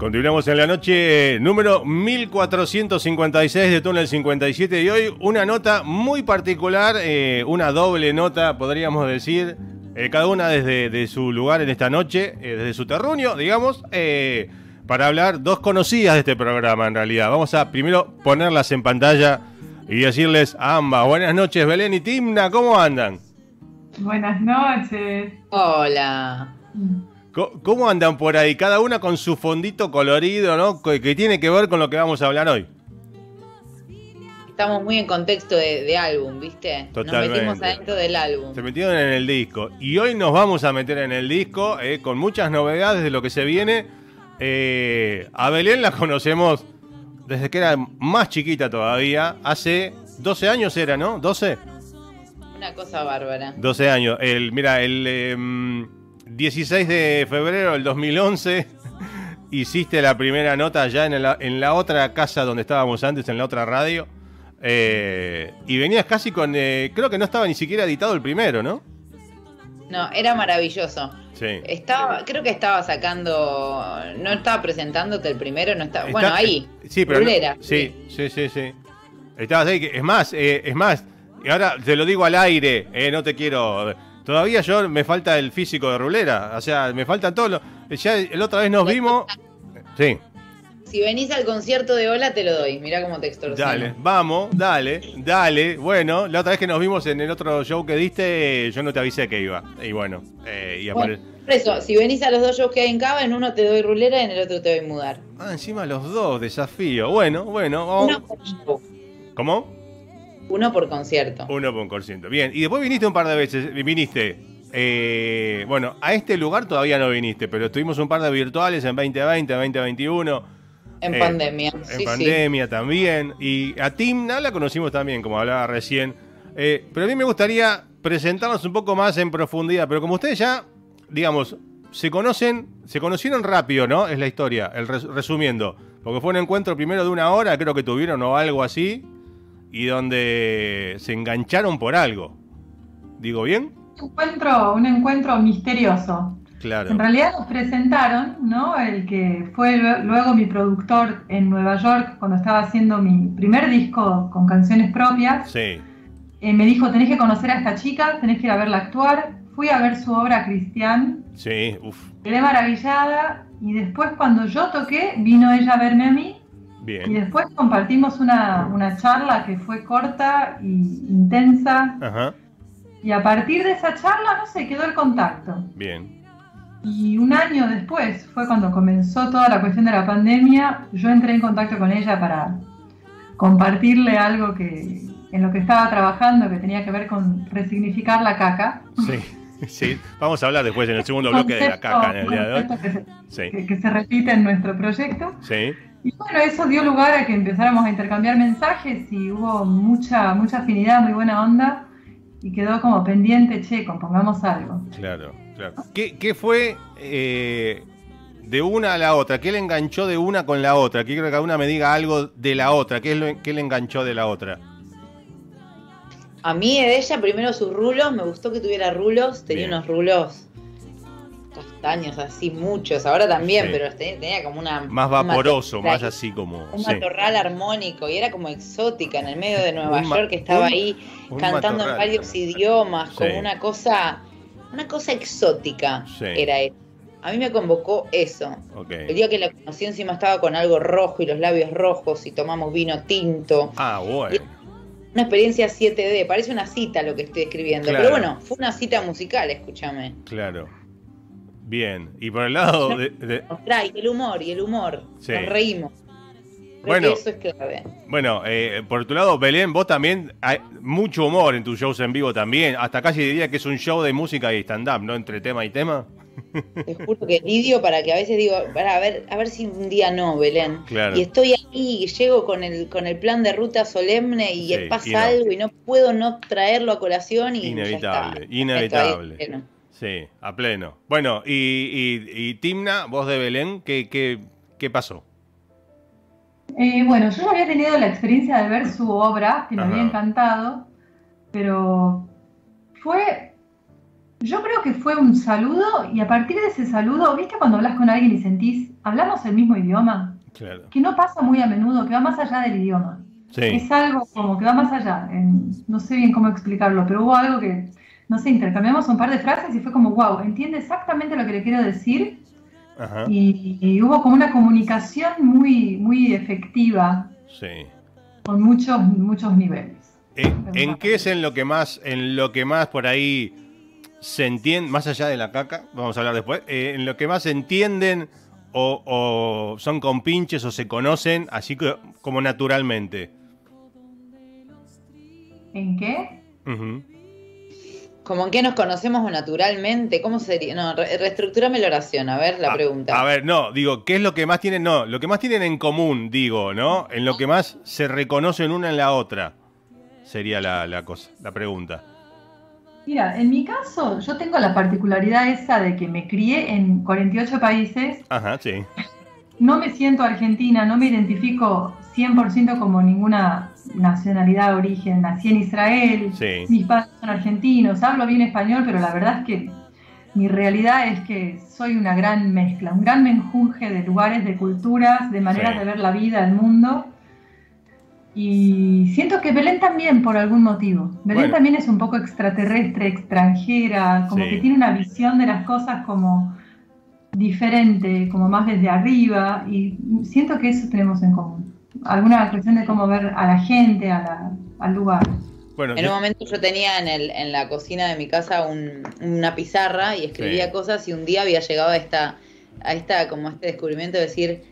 Continuamos en la noche número 1456 de Túnel 57 y hoy una nota muy particular, una doble nota podríamos decir, cada una desde su lugar en esta noche, desde su terruño, digamos, para hablar dos conocidas de este programa en realidad. Vamos a primero ponerlas en pantalla y decirles a ambas, buenas noches Belén y Timna, ¿cómo andan? Buenas noches. Hola. ¿Cómo andan por ahí? Cada una con su fondito colorido, ¿no? Que tiene que ver con lo que vamos a hablar hoy. Estamos muy en contexto de álbum, ¿viste? Totalmente. Nos metimos adentro del álbum. Se metieron en el disco. Y hoy nos vamos a meter en el disco con muchas novedades de lo que se viene. A Belén la conocemos desde que era más chiquita todavía. Hace 12 años era, ¿no? ¿12? Una cosa bárbara. 12 años. El 16 de febrero del 2011 hiciste la primera nota ya en la otra casa donde estábamos antes, en la otra radio. Y venías casi con... creo que no estaba ni siquiera editado el primero, ¿no? No, era maravilloso. Sí. Creo que estaba sacando... No estaba presentándote el primero, no estaba... Bueno, ahí. Sí, pero... Rulera. Sí. Estabas ahí. Es más, y ahora te lo digo al aire, no te quiero... Todavía me falta el físico de Rulera, o sea, me faltan todos los... Ya la otra vez nos vimos... Sí. Si venís al concierto de Ola te lo doy, mirá cómo te extorsiono. Dale, vamos, dale. Bueno, la otra vez que nos vimos en el otro show que diste, yo no te avisé que iba. Y bueno, por eso, si venís a los dos shows que hay en Cava, en uno te doy Rulera y en el otro te doy Mudar. Ah, encima los dos, desafío. Bueno, vamos. Uno por show. ¿Cómo? Uno por concierto. Uno por concierto. Bien, y después viniste un par de veces, bueno, a este lugar todavía no viniste, pero tuvimos un par de virtuales en 2020, 2021. En pandemia. En pandemia también. Y a Timna la conocimos también, como hablaba recién. Pero a mí me gustaría presentarnos un poco más en profundidad. Pero como ustedes ya, digamos, se conocieron rápido, ¿no? Es la historia, resumiendo. Porque fue un encuentro primero de 1 hora, creo que tuvieron o algo así. Y donde se engancharon por algo. ¿Digo bien? Un encuentro misterioso. Claro. En realidad nos presentaron, ¿no? El que fue luego mi productor en Nueva York, cuando estaba haciendo mi primer disco con canciones propias. Sí. Me dijo, tenés que conocer a esta chica, tenés que ir a verla actuar. Fui a ver su obra Cristian. Sí, uff. Quedé maravillada. Y después cuando yo toqué, vino ella a verme a mí. Bien. Y después compartimos una charla que fue corta e intensa. Ajá. Y a partir de esa charla, no sé, quedó el contacto. Bien. Y 1 año después, fue cuando comenzó toda la cuestión de la pandemia, yo entré en contacto con ella para compartirle algo en lo que estaba trabajando, que tenía que ver con resignificar la caca. Sí. Vamos a hablar después en el segundo bloque de la caca en el día de hoy. Que se repite en nuestro proyecto. Sí. Y bueno, eso dio lugar a que empezáramos a intercambiar mensajes y hubo mucha afinidad, muy buena onda. Y quedó como pendiente, compongamos algo. Claro. ¿Qué fue de una a la otra? ¿Qué le enganchó de una con la otra? Quiero que cada una me diga algo de la otra. ¿Qué le enganchó de la otra? A mí de ella, primero sus rulos, me gustó que tuviera rulos, tenía unos rulos castaños así, muchos, ahora también, sí. Pero tenía como una... Más vaporoso, más así como... Un matorral armónico, y era como exótica en el medio de Nueva York, que estaba ahí cantando en varios idiomas, como una cosa exótica, era eso. A mí me convocó eso. Okay. El día que la conocí encima estaba con algo rojo y los labios rojos y tomamos vino tinto. Ah, bueno. Una experiencia 7D, parece una cita lo que estoy escribiendo, claro. Pero bueno, fue una cita musical, escúchame. Claro. Bien, y por el lado Nos trae el humor, sí. Nos reímos. Bueno, eso es clave. Bueno, por tu lado, Belén, vos también, hay mucho humor en tus shows en vivo también, hasta casi diría que es un show de música y stand-up, ¿no? Entre tema y tema. Te juro que lidio para que a veces digo, a ver si un día no, Belén. Claro. Y estoy ahí y llego con el plan de ruta solemne y pasa algo y no puedo no traerlo a colación y inevitable. Sí, a pleno. Bueno, y Timna, voz de Belén, ¿qué pasó? Bueno, yo había tenido la experiencia de ver su obra, que me había encantado, pero fue Yo creo que fue un saludo y a partir de ese saludo, ¿viste cuando hablas con alguien y sentís, hablamos el mismo idioma? Claro. Que no pasa muy a menudo, que va más allá del idioma. Sí. Es algo como que va más allá. No sé bien cómo explicarlo, pero hubo algo que, no sé, intercambiamos un par de frases y fue como, wow, entiende exactamente lo que le quiero decir. Ajá. Y hubo como una comunicación muy, muy efectiva. Sí. Con muchos niveles. ¿En qué es en lo que más por ahí se entiende, más allá de la caca, vamos a hablar después, en lo que más se entienden o son compinches o se conocen así como naturalmente? ¿En qué? Uh-huh. ¿Como en qué nos conocemos naturalmente? ¿Cómo sería? No, reestructurame la oración, a ver, la pregunta. A ver, no, digo, ¿qué es lo que más tienen? No, lo que más tienen en común, digo, ¿no? En lo que más se reconocen una en la otra, sería la cosa, la pregunta. Mira, en mi caso, yo tengo la particularidad esa de que me crié en 48 países. Ajá, sí. No me siento argentina, no me identifico 100% como ninguna nacionalidad de origen. Nací en Israel, sí. Mis padres son argentinos, hablo bien español, pero la verdad es que mi realidad es que soy una gran mezcla, un gran menjunje de lugares, de culturas, de maneras de ver la vida, el mundo. Y siento que Belén también, por algún motivo. Belén también es un poco extraterrestre, extranjera, como que tiene una visión de las cosas como diferente, como más desde arriba, y siento que eso tenemos en común. Alguna cuestión de cómo ver a la gente, al lugar. Bueno, en un momento yo tenía en la cocina de mi casa una pizarra y escribía cosas, y un día había llegado a esta como este descubrimiento de decir: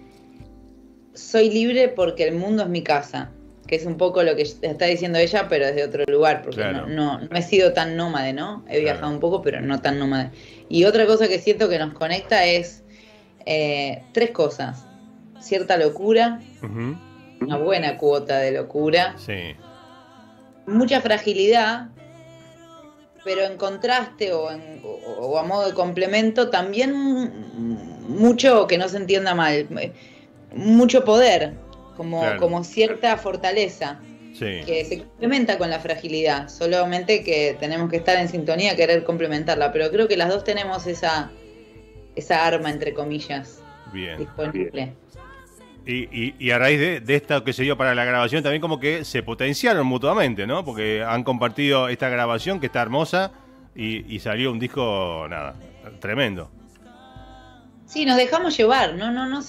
soy libre porque el mundo es mi casa, que es un poco lo que está diciendo ella, pero desde otro lugar, porque no he sido tan nómade, ¿no? He viajado un poco, pero no tan nómade. Y otra cosa que siento que nos conecta es 3 cosas: cierta locura, una buena cuota de locura, mucha fragilidad, pero en contraste o a modo de complemento también mucho, que no se entienda mal, mucho poder, como cierta fortaleza que se complementa con la fragilidad, solamente que tenemos que estar en sintonía, querer complementarla, pero creo que las dos tenemos esa arma, entre comillas, disponible. Y a raíz de esto que se dio para la grabación, también como que se potenciaron mutuamente, ¿no? Porque han compartido esta grabación que está hermosa y salió un disco, nada, tremendo. Sí, nos dejamos llevar, no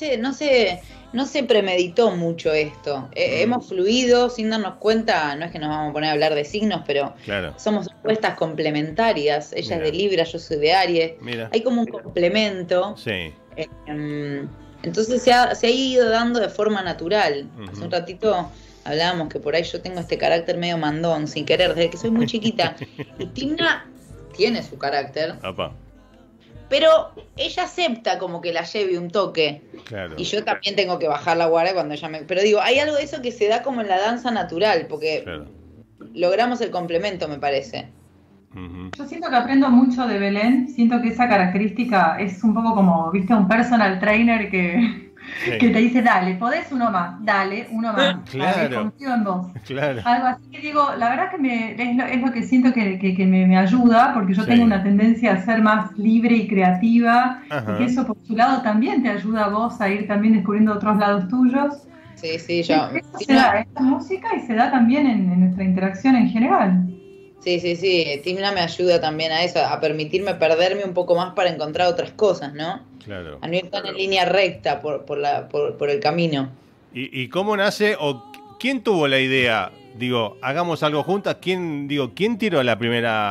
se premeditó mucho esto. Hemos fluido sin darnos cuenta. No es que nos vamos a poner a hablar de signos, pero somos opuestas complementarias. Ella es de Libra, yo soy de Aries. Hay como un complemento. Sí. Entonces se ha ido dando de forma natural. Hace un ratito hablábamos que por ahí yo tengo este carácter medio mandón, sin querer, desde que soy muy chiquita. Y Timna tiene su carácter. Opa. Pero ella acepta como que la lleve un toque. Y yo también tengo que bajar la guardia cuando ella me... Pero digo, hay algo de eso que se da como en la danza natural, porque logramos el complemento, me parece. Yo siento que aprendo mucho de Belén. Siento que esa característica es un poco como, viste, un personal trainer que te dice: dale, podés uno más, dale, uno más. Confío en vos. Algo así que digo, la verdad que es lo que siento que me ayuda, porque yo tengo una tendencia a ser más libre y creativa, y que eso por su lado también te ayuda a vos a ir también descubriendo otros lados tuyos. Sí, yo. Eso se da en esta música y se da también en nuestra interacción en general. Sí, Timna me ayuda también a eso, a permitirme perderme un poco más para encontrar otras cosas, ¿no? A no ir tan en línea recta por el camino. ¿Y cómo nace, o quién tuvo la idea? Digo, hagamos algo juntas. ¿Quién tiró el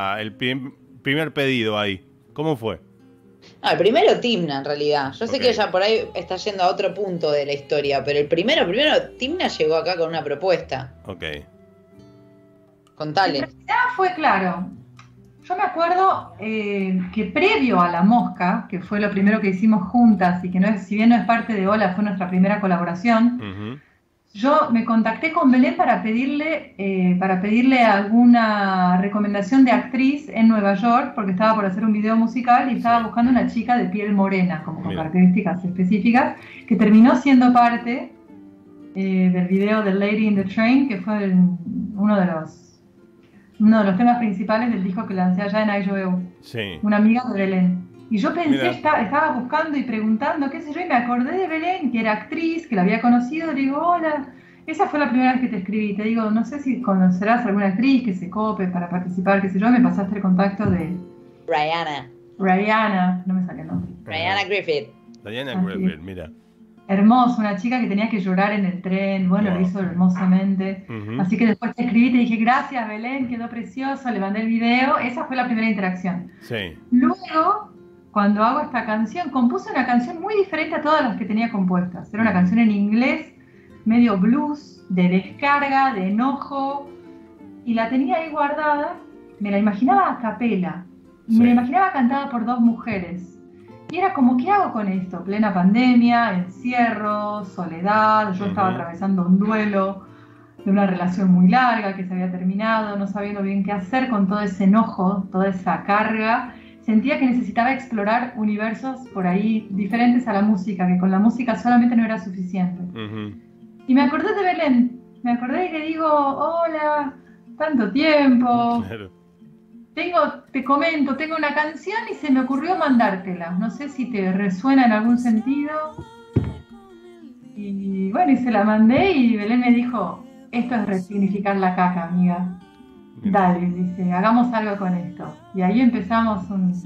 primer pedido ahí? ¿Cómo fue? El primero Timna, en realidad. Yo sé que ella por ahí está yendo a otro punto de la historia, pero el primero Timna llegó acá con una propuesta. Contale. En realidad fue claro. Yo me acuerdo que previo a La Mosca, que fue lo primero que hicimos juntas y que si bien no es parte de Hola, fue nuestra primera colaboración, yo me contacté con Belén para pedirle alguna recomendación de actriz en Nueva York, porque estaba por hacer un video musical y estaba buscando una chica de piel morena, como con características específicas, que terminó siendo parte del video de Lady in the Train, que fue uno de uno de los temas principales del disco que lancé allá en IJOEU. Sí. Una amiga de Belén. Y yo pensé, estaba buscando y preguntando, qué sé yo, y me acordé de Belén, que era actriz, que la había conocido. Le digo, hola, esa fue la primera vez que te escribí. Te digo, no sé si conocerás alguna actriz que se cope para participar, qué sé yo. Me pasaste el contacto de... Rihanna, no me sale el nombre. Rihanna Griffith. Rihanna Griffith, mira. Hermoso, una chica que tenía que llorar en el tren, bueno, lo hizo hermosamente. Así que después te escribí, te dije, gracias Belén, quedó precioso, le mandé el video. Esa fue la primera interacción. Sí. Luego, cuando hago esta canción, compuse una canción muy diferente a todas las que tenía compuestas. Era una canción en inglés, medio blues, de descarga, de enojo, y la tenía ahí guardada. Me la imaginaba a capela, y me la imaginaba cantada por dos mujeres. Y era como, ¿qué hago con esto? Plena pandemia, encierro, soledad. Yo estaba atravesando un duelo de una relación muy larga que se había terminado, no sabiendo bien qué hacer con todo ese enojo, toda esa carga. Sentía que necesitaba explorar universos por ahí diferentes a la música, que con la música solamente no era suficiente. Y me acordé de Belén. Me acordé y le digo, hola, tanto tiempo. Claro. Te comento, tengo una canción y se me ocurrió mandártela. No sé si te resuena en algún sentido. Y bueno, y se la mandé y Belén me dijo, esto es resignificar la caca, amiga. Dale, dice, hagamos algo con esto. Y ahí empezamos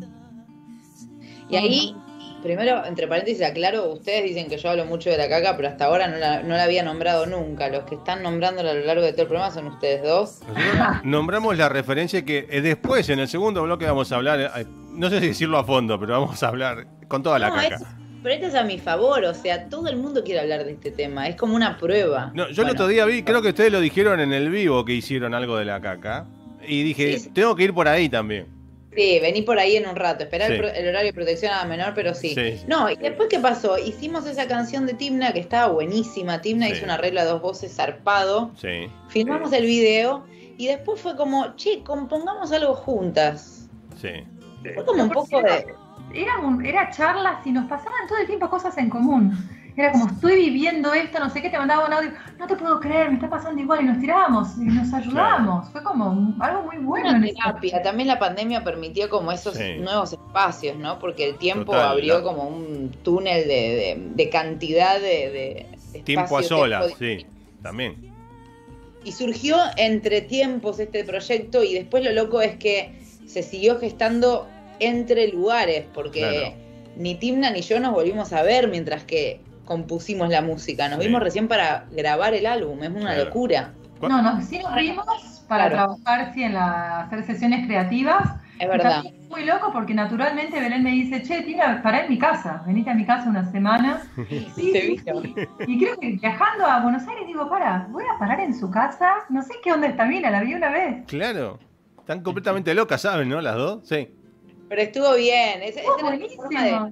Y ahí, primero, entre paréntesis, aclaro, ustedes dicen que yo hablo mucho de la caca, pero hasta ahora no la había nombrado nunca. Los que están nombrándola a lo largo de todo el programa son ustedes dos. Nosotros nombramos la referencia que después, en el segundo bloque, vamos a hablar, no sé si decirlo a fondo, pero vamos a hablar con toda la caca. Pero esto es a mi favor, o sea, todo el mundo quiere hablar de este tema, es como una prueba. No, yo el otro día vi, creo que ustedes lo dijeron en el vivo que hicieron algo de la caca, y dije, tengo que ir por ahí también. Sí, vení por ahí en un rato, esperá el horario de protección a la menor, pero sí. No, y después, ¿qué pasó? Hicimos esa canción de Timna que estaba buenísima. Timna hizo un arreglo a dos voces zarpado. Sí. Filmamos el video y después fue como, che, compongamos algo juntas. Sí. Fue como un poco de... Era charlas y nos pasaban todo el tiempo cosas en común. Era como, estoy viviendo esto, no sé qué, te mandaba un audio, no te puedo creer, me está pasando igual, y nos tirábamos y nos ayudábamos. Fue como algo muy bueno. Una terapia. También la pandemia permitió como esos nuevos espacios, ¿no? Porque el tiempo abrió como un túnel de cantidad de tiempo a solas, sí, también. Y surgió entre tiempos este proyecto y después lo loco es que se siguió gestando entre lugares, porque ni Timna ni yo nos volvimos a ver mientras que compusimos la música. Nos vimos recién para grabar el álbum, es una locura. No, sí nos vimos para trabajar, hacer sesiones creativas. Es verdad. Es muy loco porque naturalmente Belén me dice, che, Tina, pará en mi casa, venite a mi casa una semana. Sí. Y creo que viajando a Buenos Aires digo, voy a parar en su casa, no sé qué onda esta mina, la vi una vez. Claro, están completamente locas, ¿saben, no? Las dos, sí. Pero estuvo bien, esa es la forma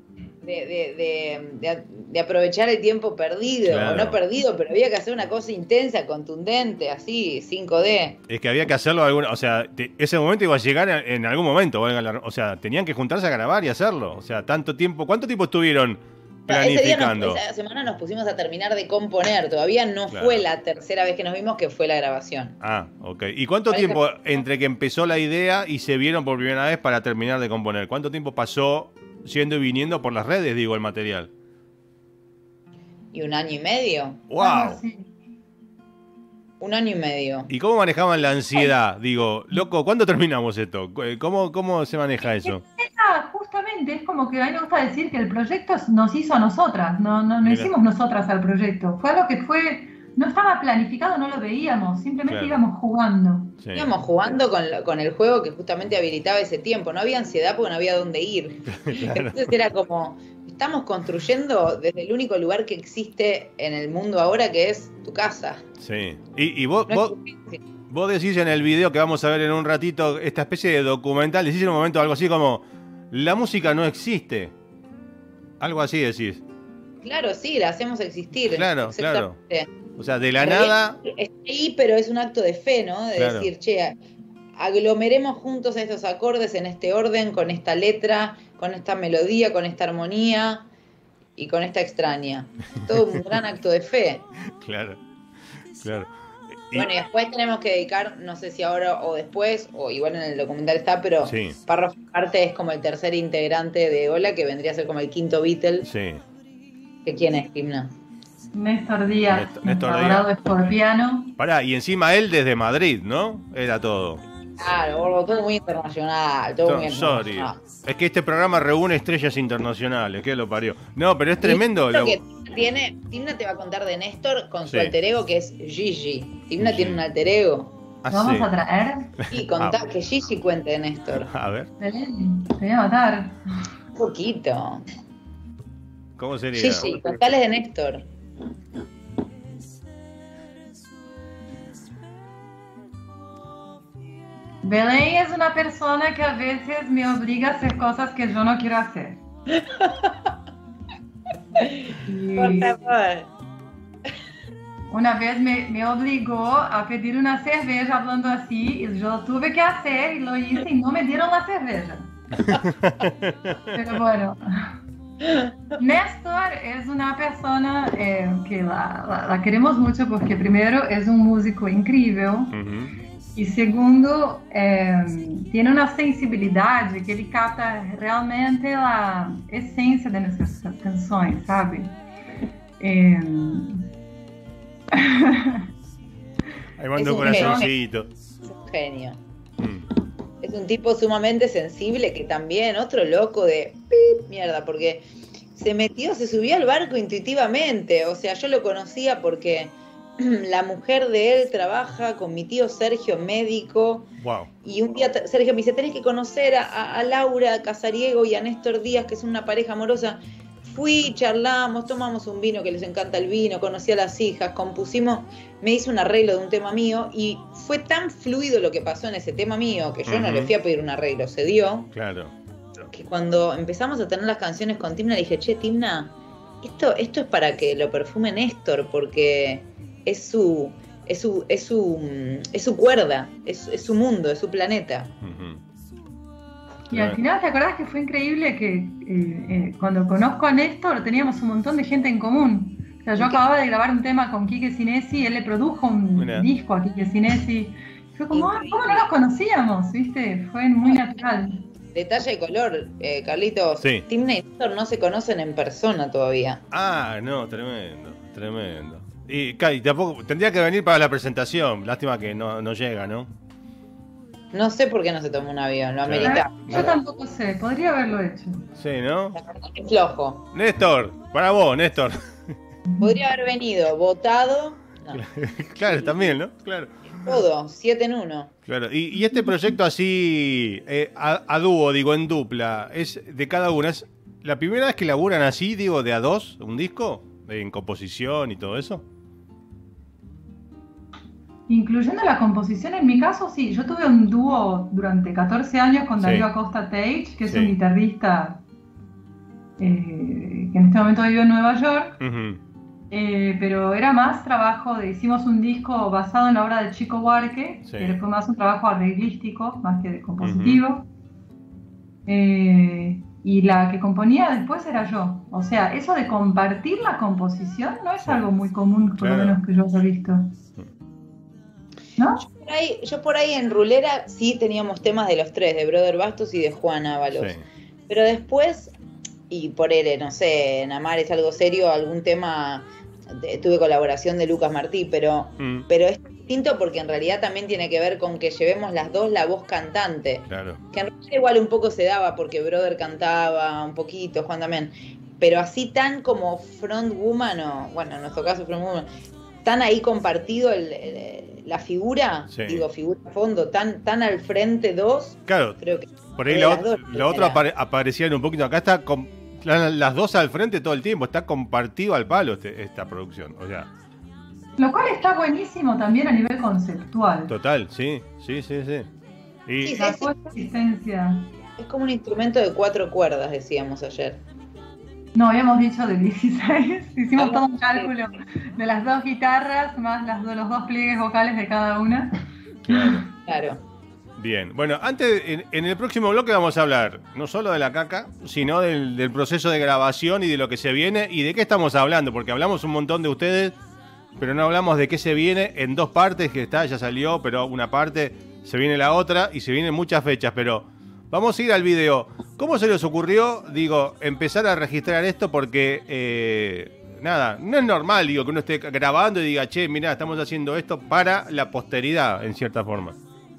de aprovechar el tiempo perdido, o no perdido, pero había que hacer una cosa intensa, contundente, así, 5D. Es que había que hacerlo, o sea, ese momento iba a llegar en algún momento, o sea, tenían que juntarse a grabar y hacerlo, o sea, tanto tiempo, ¿cuánto tiempo estuvieron planificando? Esa semana nos pusimos a terminar de componer, todavía no fue la tercera vez que nos vimos que fue la grabación. Ah, ok. ¿Y cuánto tiempo entre que empezó la idea y se vieron por primera vez para terminar de componer? ¿Cuánto tiempo pasó yendo y viniendo por las redes, digo, el material? ¿Y 1 año y medio? ¡Wow! Sí. 1 año y medio. ¿Y cómo manejaban la ansiedad? Digo, loco, ¿cuándo terminamos esto? ¿Cómo se maneja eso? Justamente, es como que a mí me gusta decir que el proyecto nos hizo a nosotras, no hicimos nosotras al proyecto. Fue algo que no estaba planificado, no lo veíamos, simplemente íbamos jugando. Sí. Íbamos jugando con el juego que justamente habilitaba ese tiempo. No había ansiedad porque no había dónde ir. Entonces era como, estamos construyendo desde el único lugar que existe en el mundo ahora, que es tu casa. Sí. Y vos decís en el video que vamos a ver en un ratito, esta especie de documental, decís en un momento algo así como, la música no existe. Algo así decís. Claro, sí, la hacemos existir. Claro. O sea, de la nada... Está ahí, pero es un acto de fe, ¿no? De decir, che, aglomeremos juntos estos acordes en este orden, con esta letra, con esta melodía, con esta armonía y con esta extraña. Todo un gran acto de fe. Claro. Bueno, y después tenemos que dedicar, no sé si ahora o después, o igual en el documental está, pero Parra Fuerte es como el tercer integrante de Hola, que vendría a ser como el quinto Beatle. Sí. ¿Que quién es, Gimna? Néstor Díaz, Néstor Díaz. Escorpiano. Pará, y encima él desde Madrid, ¿no? Era todo. Claro, todo muy internacional, todo muy internacional. Es que este programa reúne estrellas internacionales, que lo parió. No, pero es tremendo. Lo que Timna te va a contar de Néstor con su alter ego, que es Gigi. Timna tiene un alter ego. ¿Vamos a traer? Y contá que Gigi cuente de Néstor. A ver. Te voy a matar. Un poquito. ¿Cómo sería? Gigi, contales de Néstor. Belén es una persona que a veces me obliga a hacer cosas que yo no quiero hacer. Por favor. Una vez me obligó a pedir una cerveza hablando así y yo tuve que hacer y lo hice y no me dieron la cerveza. Pero bueno, Néstor es una persona que la queremos mucho porque primero es un músico increíble. Y segundo, tiene una sensibilidad que ele capta realmente a essência de nuestras canções, sabe? Ahí mando un corazoncito. Es un genio. Es un tipo sumamente sensible que también, otro loco de mierda, porque se subió al barco intuitivamente. O sea, yo lo conocía porque la mujer de él trabaja con mi tío Sergio, médico. Wow. Y un día Sergio me dice, tenés que conocer a Laura Casariego y a Néstor Díaz, que son una pareja amorosa. Fui, charlamos, tomamos un vino, que les encanta el vino, conocí a las hijas, compusimos, me hizo un arreglo de un tema mío y fue tan fluido lo que pasó en ese tema mío que yo no le fui a pedir un arreglo, se dio. Claro. Que cuando empezamos a tener las canciones con Timna dije, che, Timna, esto es para que lo perfume Néstor, porque es su cuerda, es su mundo, es su planeta. Y al final, ¿te acordás que fue increíble que cuando conozco a Néstor teníamos un montón de gente en común? O sea, yo acababa de grabar un tema con Quique Sinesi, él le produjo un disco a Quique Sinesi. Fue como, ¿cómo no nos conocíamos? ¿Viste? Fue muy natural. Detalle de color, Carlitos. Sí. Timna y Néstor no se conocen en persona todavía. Ah, no, tremendo. Y tampoco tendría que venir para la presentación. Lástima que no llega, ¿no? No sé por qué no se tomó un avión, lo amerita. Yo tampoco sé, podría haberlo hecho. Sí, ¿no? Es flojo. Néstor, para vos, Néstor. Podría haber venido, votado. No. Claro, también, ¿no? Claro. Todo, 7 en 1. Claro, y este proyecto así, a dúo, digo, en dupla, es de cada una. ¿Es la primera vez que laburan así, digo, de a dos, un disco? En composición y todo eso. Incluyendo la composición, en mi caso, sí. Yo tuve un dúo durante 14 años con Darío Acosta Tage, que es un guitarrista que en este momento vive en Nueva York. Pero era más trabajo hicimos un disco basado en la obra de Chico Buarque, que fue más un trabajo arreglístico, más que de compositivo. Y la que componía después era yo. O sea, eso de compartir la composición no es algo muy común, por lo menos que yo haya visto. ¿No? Yo por ahí en Rulera sí teníamos temas de los tres, de Brother Bastos y de Juan Ábalos. Sí. Pero después, y por él, no sé, en Amar es algo serio, algún tema, tuve colaboración de Lucas Martí, pero es distinto porque en realidad también tiene que ver con que llevemos las dos la voz cantante. Claro. Que en realidad igual un poco se daba porque Brother cantaba un poquito, Juan también. Pero así tan como frontwoman, o bueno, en nuestro caso frontwoman, tan ahí compartido la figura, digo, figura a fondo, tan al frente dos. Claro, creo que por ahí la otra aparecían un poquito. Acá está las dos al frente todo el tiempo, está compartido al palo esta producción, o sea. Lo cual está buenísimo también a nivel conceptual. Total, sí. Y la coexistencia. Es como un instrumento de 4 cuerdas, decíamos ayer. No, habíamos dicho de 16. Hicimos todo un cálculo de las 2 guitarras más los 2 pliegues vocales de cada una. Claro. Bien, bueno, antes en el próximo bloque vamos a hablar no solo de la caca, sino del proceso de grabación y de lo que se viene y de qué estamos hablando, porque hablamos un montón de ustedes pero no hablamos de qué se viene en 2 partes, que ya salió, pero una parte, se viene la otra y se vienen muchas fechas, pero vamos a ir al video. ¿Cómo se les ocurrió, empezar a registrar esto? Porque, nada, no es normal, que uno esté grabando y diga, che, mirá, estamos haciendo esto para la posteridad, en cierta forma.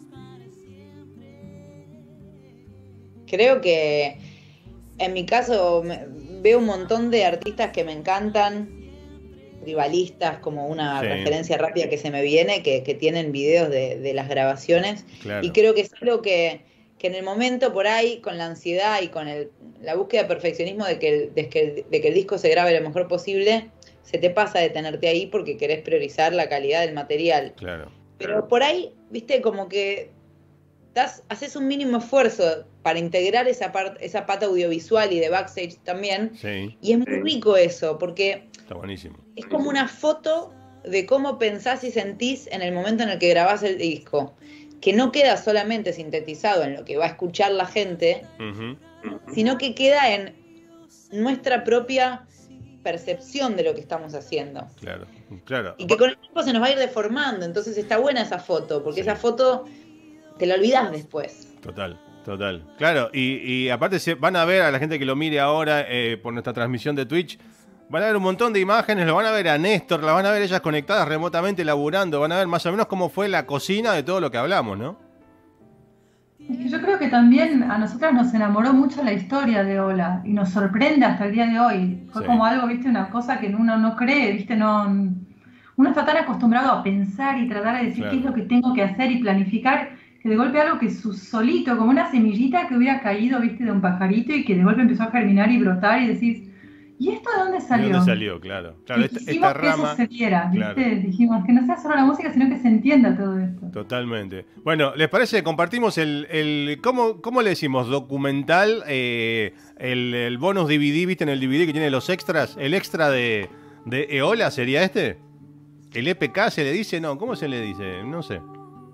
Creo que, en mi caso, veo un montón de artistas que me encantan, rivalistas, como una referencia rápida que se me viene, que tienen videos de las grabaciones. Claro. Y creo que es algo que en el momento por ahí, con la ansiedad y con la búsqueda de perfeccionismo de que el disco se grabe lo mejor posible, se te pasa detenerte ahí porque querés priorizar la calidad del material. Claro. Pero por ahí, viste, como que haces un mínimo esfuerzo para integrar esa pata audiovisual y de backstage también. Sí. Y es muy rico eso, porque está buenísimo. Es como una foto de cómo pensás y sentís en el momento en el que grabás el disco, que no queda solamente sintetizado en lo que va a escuchar la gente, sino que queda en nuestra propia percepción de lo que estamos haciendo. Claro, claro. Y que con el tiempo se nos va a ir deformando, entonces está buena esa foto, porque esa foto te la olvidás después. Total. Claro, y aparte van a ver a la gente que lo mire ahora por nuestra transmisión de Twitch, van a ver un montón de imágenes, lo van a ver a Néstor, la van a ver ellas conectadas remotamente, laburando, van a ver más o menos cómo fue la cocina de todo lo que hablamos, ¿no? Yo creo que también a nosotras nos enamoró mucho la historia de Ola y nos sorprende hasta el día de hoy. Fue como algo, viste, una cosa que uno no cree, viste, uno está tan acostumbrado a pensar y tratar de decir qué es lo que tengo que hacer y planificar, que de golpe algo que solito, como una semillita que hubiera caído, viste, de un pajarito y que de golpe empezó a germinar y brotar y decís, ¿y esto de dónde salió? ¿De dónde salió? Claro, esta rama, que eso se viera, ¿viste? Claro. Dijimos que no sea solo la música, sino que se entienda todo esto. Totalmente. Bueno, ¿les parece? Compartimos ¿cómo le decimos? Documental, el bonus DVD, ¿viste? En el DVD que tiene los extras, el extra de Eola, ¿sería este? ¿El EPK se le dice? No, ¿cómo se le dice? No sé.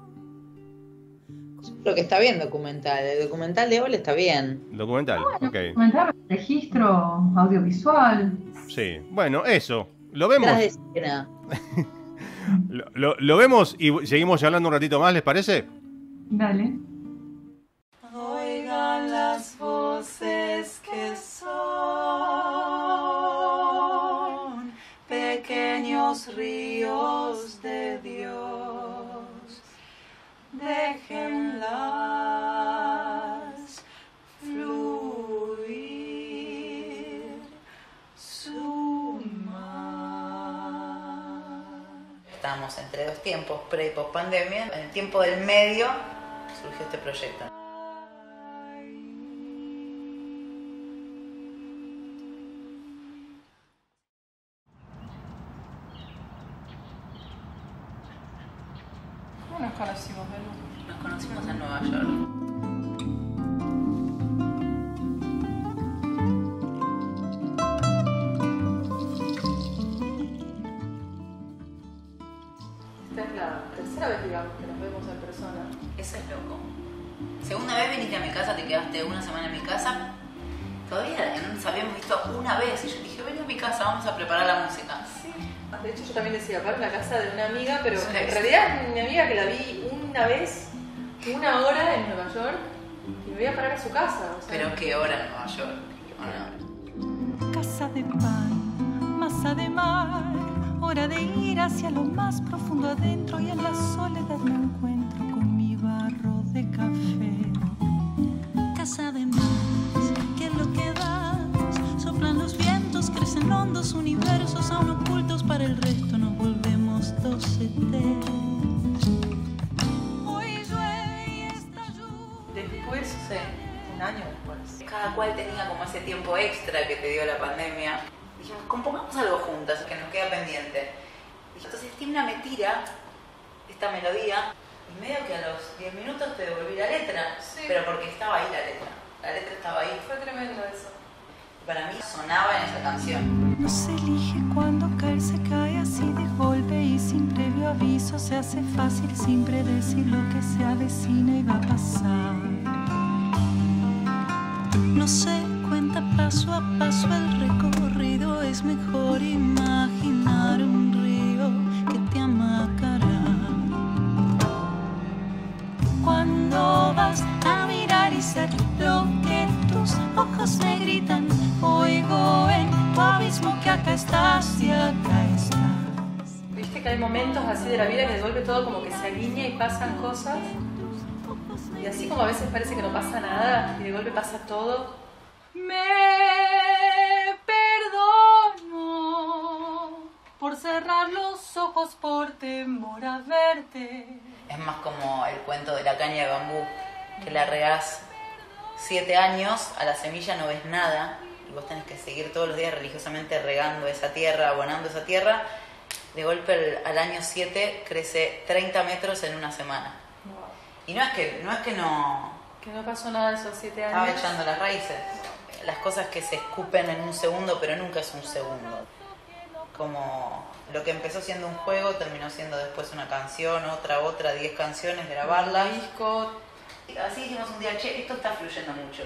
Lo que está bien documental, el documental de Ola está bien. Documental, ok. Documental, registro audiovisual. Sí, bueno, eso. Lo vemos. lo vemos y seguimos hablando un ratito más, ¿les parece? Dale. Oigan las voces que son pequeños ríos de Dios. Déjenlas fluir su mar. Estamos entre 2 tiempos, pre y post pandemia. En el tiempo del medio surgió este proyecto. Nos conocimos, Belu. Nos conocimos en Nueva York. Esta es la tercera vez, digamos, que nos vemos en persona. Eso es loco. Segunda vez viniste a mi casa, te quedaste una semana en mi casa. Todavía nos habíamos visto una vez y yo dije, ven a mi casa, vamos a preparar la música. Sí. De hecho, yo también decía, para la casa de una amiga, pero en realidad es mi amiga que la vi una vez, 1 hora en Nueva York, y me voy a parar a su casa. O sea, ¿pero qué hora en Nueva York? Casa de pan, masa de mar, hora de ir hacia lo más profundo adentro y en la soledad me encuentro con mi barro de café. Casa de más, ¿qué es lo que das? Soplan los vientos, crecen hondos universos aún ocultos, para el resto nos volvemos 2 eternos. Hoy llueve y está lluvia. después, no sé, 1 año después. Cada cual tenía como ese tiempo extra que te dio la pandemia. Dijimos, compongamos algo juntas que nos queda pendiente. Entonces Timna me tira esta melodía y medio que a los 10 minutos te devolví la letra. Sí. Pero porque estaba ahí la letra. La letra estaba ahí. Fue tremendo eso. Para mí sonaba en esa canción. No se elige cuando caer, se cae así de golpe y sin previo aviso. Se hace fácil sin predecir lo que se avecina y va a pasar. No se cuenta paso a paso el recorrido, es mejor imaginar un río ser lo que tus ojos me gritan. Oigo en tu abismo que acá estás y acá estás. Viste que hay momentos así de la vida que de golpe todo como que se alinea y pasan cosas. Y así como a veces parece que no pasa nada y de golpe pasa todo. Me perdono por cerrar los ojos por temor a verte. Es más como el cuento de la caña de bambú, que la regás 7 años, a la semilla no ves nada, y vos tenés que seguir todos los días religiosamente regando esa tierra, abonando esa tierra. De golpe al año 7 crece 30 metros en una semana. Y no es que no... Que no pasó nada esos 7 años. Estaba echando las raíces. Las cosas que se escupen en un segundo, pero nunca es un segundo. Como lo que empezó siendo un juego, terminó siendo después una canción, otra, 10 canciones, grabarlas. Un disco. Así dijimos un día, che, esto está fluyendo mucho.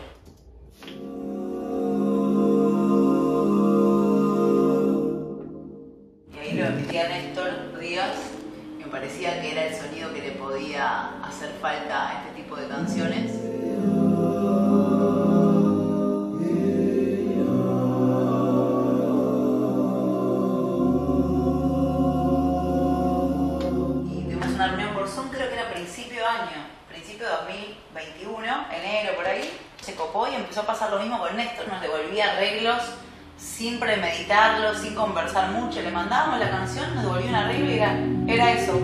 Y ahí lo emitían todos los días. Me parecía que era el sonido que le podía hacer falta a este tipo de canciones. Creo que era principio de año, principio de 2021, enero por ahí, se copó y empezó a pasar lo mismo con Néstor, nos devolvía arreglos sin premeditarlo, sin conversar mucho, le mandábamos la canción, nos devolvía un arreglo y era eso.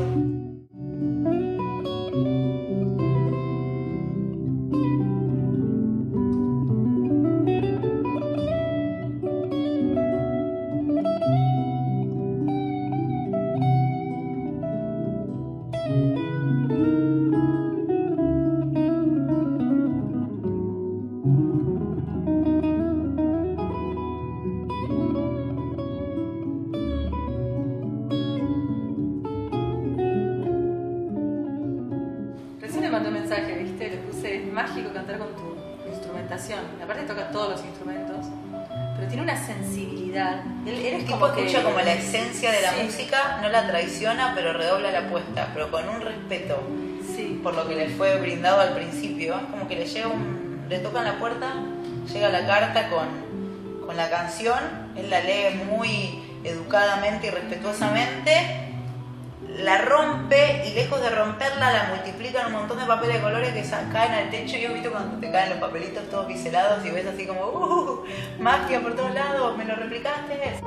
Aparte toca todos los instrumentos, pero tiene una sensibilidad. Él es como que escucha como la esencia de la música, no la traiciona, pero redobla la apuesta, pero con un respeto por lo que le fue brindado al principio. Es como que le tocan la puerta, llega la carta con la canción, él la lee muy educadamente y respetuosamente, la rompe y lejos de romperla la multiplican un montón de papeles de colores que caen al techo. Yo he visto cuando te caen los papelitos todos biselados y ves así como magia por todos lados, me lo replicaste.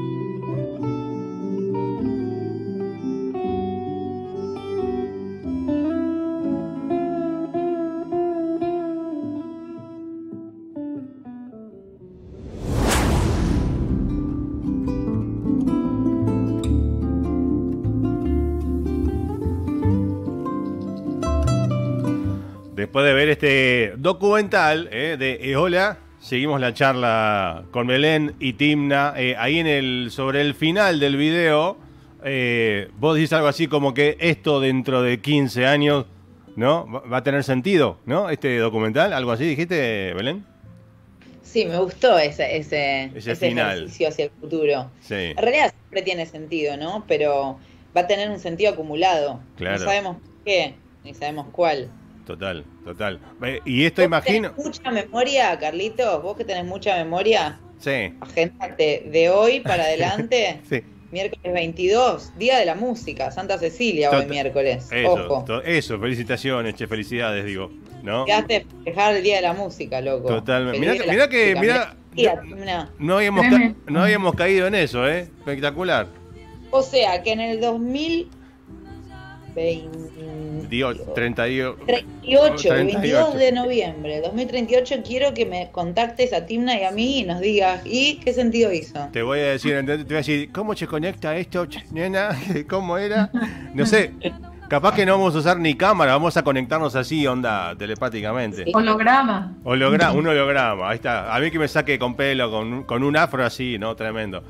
Después de ver este documental de Eola, seguimos la charla con Belén y Timna. Ahí sobre el final del video, vos decís algo así como que esto dentro de 15 años, ¿no? Va a tener sentido, ¿no? Este documental, algo así, ¿dijiste, Belén? Sí, me gustó ese final. Ejercicio hacia el futuro. Sí. En realidad siempre tiene sentido, ¿no? Pero va a tener un sentido acumulado. Claro. No sabemos qué, ni sabemos cuál. Total. Y esto imagino... ¿Tenés mucha memoria, Carlitos? ¿Vos que tenés mucha memoria? Sí. Agéndate de hoy para adelante. Sí. Miércoles 22, Día de la Música, Santa Cecilia hoy miércoles. Ojo. Eso, felicitaciones, felicidades, digo, ¿no? Quedaste a festejar el Día de la Música, loco. Totalmente. Mirá, no habíamos caído en eso, espectacular. O sea, que en el 38, 22 de noviembre de 2038 quiero que me contactes a Timna y a mí y nos digas, ¿y qué sentido hizo? Te voy a decir, ¿cómo se conecta esto, nena? ¿Cómo era? No sé, capaz que no vamos a usar ni cámara, vamos a conectarnos así, onda, telepáticamente. Sí. Holograma. Un holograma, ahí está. A mí que me saque con pelo, con un afro así, ¿no? Tremendo.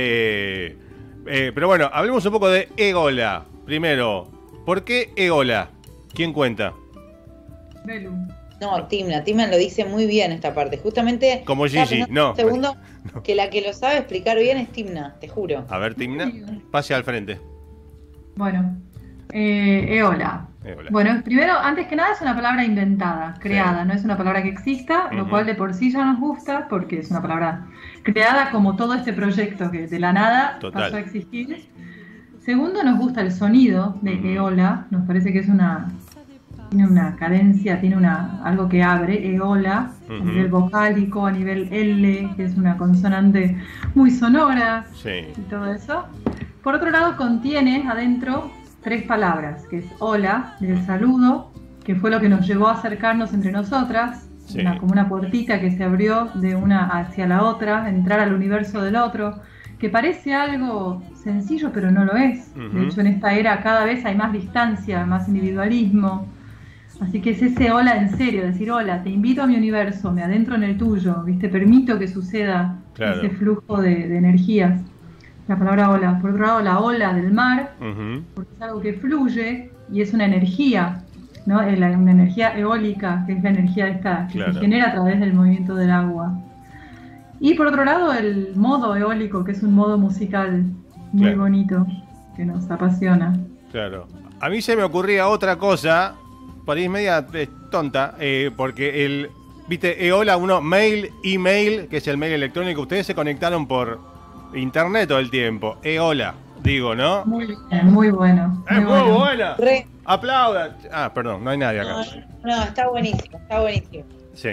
Pero bueno, hablemos un poco de Eola. Primero, ¿por qué Eola? ¿Quién cuenta? Belu. No, Timna lo dice muy bien esta parte. Justamente. Como Gigi, no. Segundo, que la que lo sabe explicar bien es Timna, te juro. A ver, Timna, pase al frente. Bueno, Eola. Eola. Bueno, primero, antes que nada es una palabra inventada, creada, no es una palabra que exista, lo cual de por sí ya nos gusta porque es una palabra creada como todo este proyecto que de la nada pasó a existir. Segundo, nos gusta el sonido de eola, nos parece que tiene una cadencia, tiene algo que abre, eola, a nivel vocálico, a nivel L, que es una consonante muy sonora y todo eso. Por otro lado, contiene adentro 3 palabras, que es hola, del saludo, que fue lo que nos llevó a acercarnos entre nosotras, como una puertita que se abrió de una hacia la otra, entrar al universo del otro, que parece algo sencillo, pero no lo es. De hecho, en esta era cada vez hay más distancia, más individualismo. Así que es ese hola en serio, decir hola, te invito a mi universo, me adentro en el tuyo, ¿viste? Permito que suceda ese flujo de energías. La palabra ola. Por otro lado, la ola del mar, porque es algo que fluye y es una energía, ¿no? Una energía eólica, que es la energía esta que se genera a través del movimiento del agua. Y por otro lado, el modo eólico, que es un modo musical muy bonito, que nos apasiona. Claro. A mí se me ocurría otra cosa, por ahí es media tonta, porque viste, eola, mail, email, que es el mail electrónico, ustedes se conectaron por internet todo el tiempo. Eola, digo, ¿no? Muy bien, muy bueno. ¡Es muy buena! ¡Aplaudan! Perdón, no hay nadie acá. No, está buenísimo, está buenísimo. Sí.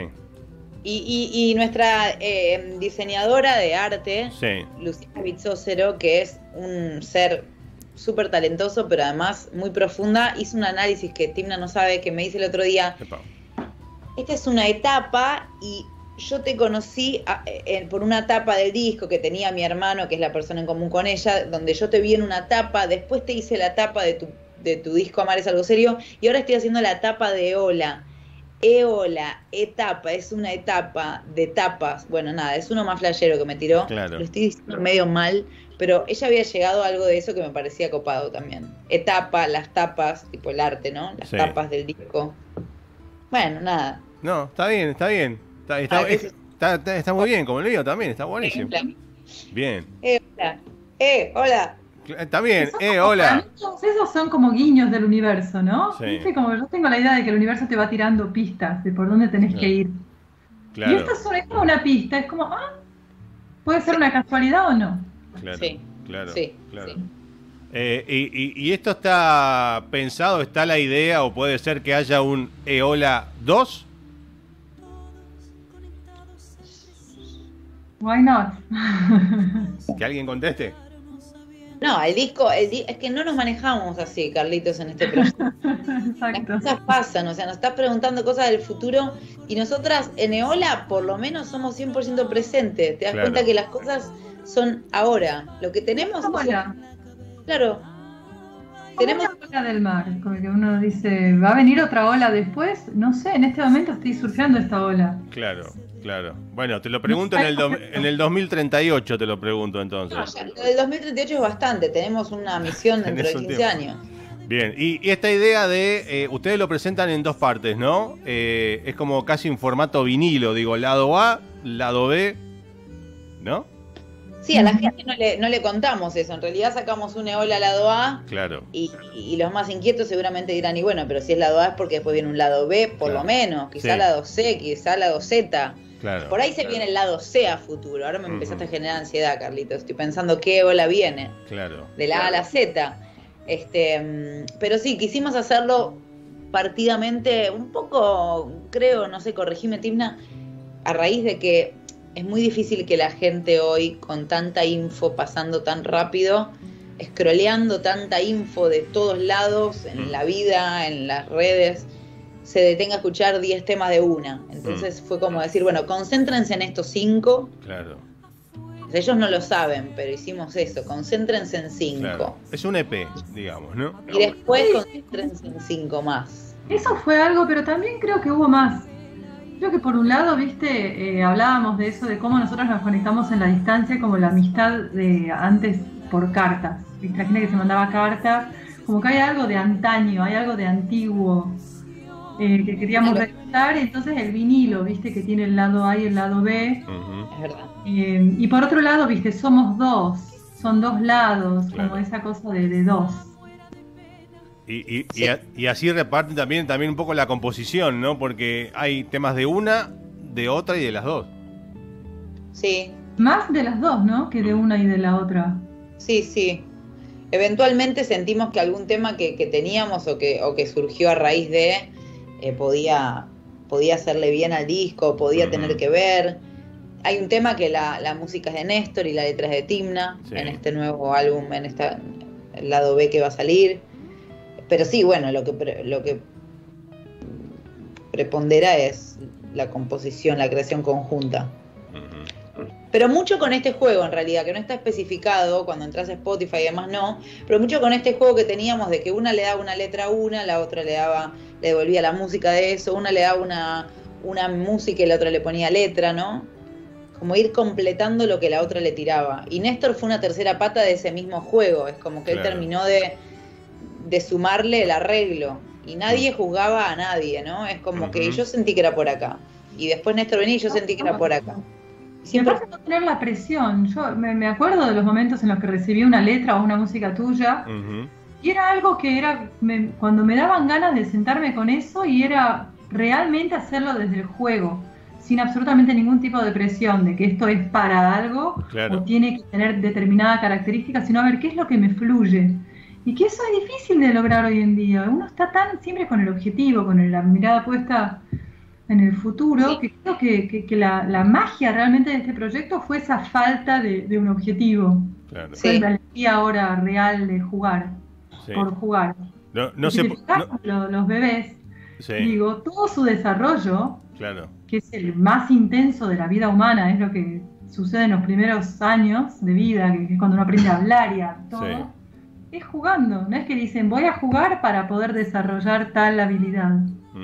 Y nuestra diseñadora de arte, Lucía Bizzocero, que es un ser súper talentoso, pero además muy profunda, hizo un análisis que Timna no sabe, que me dice el otro día. Esta es una etapa y yo te conocí por una etapa del disco que tenía mi hermano, que es la persona en común con ella, donde yo te vi en una etapa, después te hice la etapa de tu disco Amar es algo serio, y ahora estoy haciendo la etapa de Eola. Eola, etapa, es una etapa de etapas. Bueno, nada, es uno más flashero que me tiró. Lo estoy diciendo medio mal, pero ella había llegado a algo de eso que me parecía copado también. Etapa, las tapas, tipo el arte, ¿no? Las tapas del disco. Bueno, nada. No, está bien, está bien. Está muy bien, como el mío también, está buenísimo. Bien. Hola. Hola. Está bien, hola. Esos son como guiños del universo, ¿no? Sí. ¿Viste? Como yo tengo la idea de que el universo te va tirando pistas de por dónde tenés que ir. Claro. Y esta es como una pista, es como, ¿puede ser una casualidad o no? Claro, sí. Claro. Sí. ¿Y esto está pensado, está la idea, o puede ser que haya un Eola 2? Why not? Que alguien conteste. No, el disco, es que no nos manejamos así, Carlitos, en este proyecto. Exacto. Las cosas pasan, o sea, nos estás preguntando cosas del futuro y nosotras en Eola por lo menos somos 100% presentes. Te das cuenta que las cosas son ahora. Lo que tenemos... Claro. Tenemos la ola del mar, como que uno dice, ¿va a venir otra ola después? No sé, en este momento estoy surfeando esta ola. Claro. Bueno, te lo pregunto en el 2038, te lo pregunto entonces. No, el 2038 es bastante, tenemos una misión dentro de 15 años. Bien, y esta idea de, ustedes lo presentan en 2 partes, ¿no? Es como casi en formato vinilo, digo, lado A, lado B, ¿no? Sí, a la gente no le contamos eso. En realidad sacamos un Eola lado A. Claro. Y los más inquietos seguramente dirán, y bueno, pero si es lado A es porque después viene un lado B, por lo menos. Quizá lado C, quizá lado Z. Claro, por ahí se viene el lado C a futuro. Ahora me empezaste a generar ansiedad, Carlitos. Estoy pensando qué Eola viene. Claro. De la A a la Z. Pero sí, quisimos hacerlo partidamente, un poco, creo, no sé, corregime, Timna, a raíz de que es muy difícil que la gente hoy, con tanta info pasando tan rápido, scrolleando tanta info de todos lados, en la vida, en las redes, se detenga a escuchar 10 temas de una. Entonces fue como decir, bueno, concéntrense en estos 5. Claro. Ellos no lo saben, pero hicimos eso, concéntrense en 5. Claro. Es un EP, digamos, ¿no? Y después concéntrense en 5 más. Eso fue algo, pero también creo que hubo más. Creo que por un lado, viste, hablábamos de eso, de cómo nosotros nos conectamos en la distancia, como la amistad de antes por cartas. ¿Viste? La gente que se mandaba cartas, como que hay algo de antaño, hay algo de antiguo que queríamos rescatar. Entonces el vinilo, viste, que tiene el lado A y el lado B. Es verdad. Y por otro lado, viste, somos 2, son 2 lados, como esa cosa de 2. Y así reparten también un poco la composición, ¿no? Porque hay temas de una, de otra y de las dos. Sí. Más de las dos, ¿no? Que de una y de la otra. Sí, sí. Eventualmente sentimos que algún tema que teníamos o que surgió a raíz de podía hacerle bien al disco, podía tener que ver. Hay un tema que la música es de Néstor y la letra es de Timna, en este nuevo álbum, en el lado B que va a salir. Pero sí, bueno, lo que prepondera es la composición, la creación conjunta. Pero mucho con este juego, en realidad, que no está especificado, cuando entras a Spotify y demás no, pero mucho con este juego que teníamos de que una le daba una letra a una, la otra le devolvía la música de eso, una le daba una música y la otra le ponía letra, ¿no? Como ir completando lo que la otra le tiraba. Y Néstor fue una tercera pata de ese mismo juego, es como que él terminó de sumarle el arreglo, y nadie juzgaba a nadie, ¿no? Es como que yo sentí que era por acá, y después Néstor venía y yo sentí que era por acá. Siempre no tener la presión. Yo me acuerdo de los momentos en los que recibí una letra o una música tuya, y era algo que cuando me daban ganas de sentarme con eso, y era realmente hacerlo desde el juego, sin absolutamente ningún tipo de presión de que esto es para algo o tiene que tener determinada característica, sino a ver qué es lo que me fluye. Y que eso es difícil de lograr hoy en día. Uno está siempre con el objetivo, con la mirada puesta en el futuro, que creo que la magia realmente de este proyecto fue esa falta de un objetivo. Claro. La alegría ahora real de jugar, por jugar. Los bebés, digo, todo su desarrollo, que es el más intenso de la vida humana, es lo que sucede en los primeros años de vida, que es cuando uno aprende a hablar y a todo, es jugando. No es que dicen, voy a jugar para poder desarrollar tal habilidad.